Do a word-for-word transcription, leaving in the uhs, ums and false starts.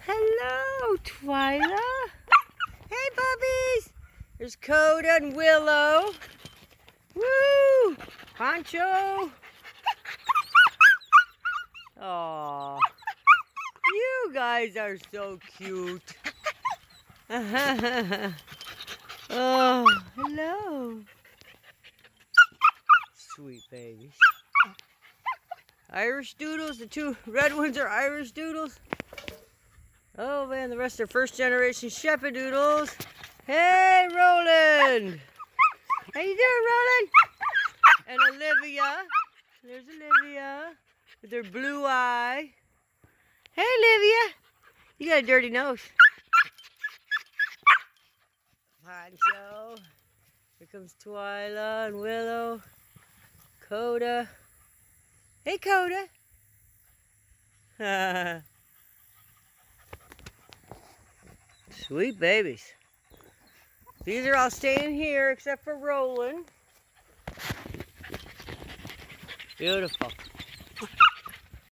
Hello, Twyla. Hey, puppies. There's Coda and Willow. Woo! Poncho. Aw. You guys are so cute. Oh, hello. Sweet babies. Irish Doodles. The two red ones are Irish Doodles. Oh man, the rest are first generation shepadoodles. Hey, Roland. How you doing, Roland? And Olivia. There's Olivia with her blue eye. Hey, Olivia. You got a dirty nose. Poncho. Here comes Twyla and Willow. Coda. Hey, Coda. Sweet babies. These are all staying here except for Roland. Beautiful.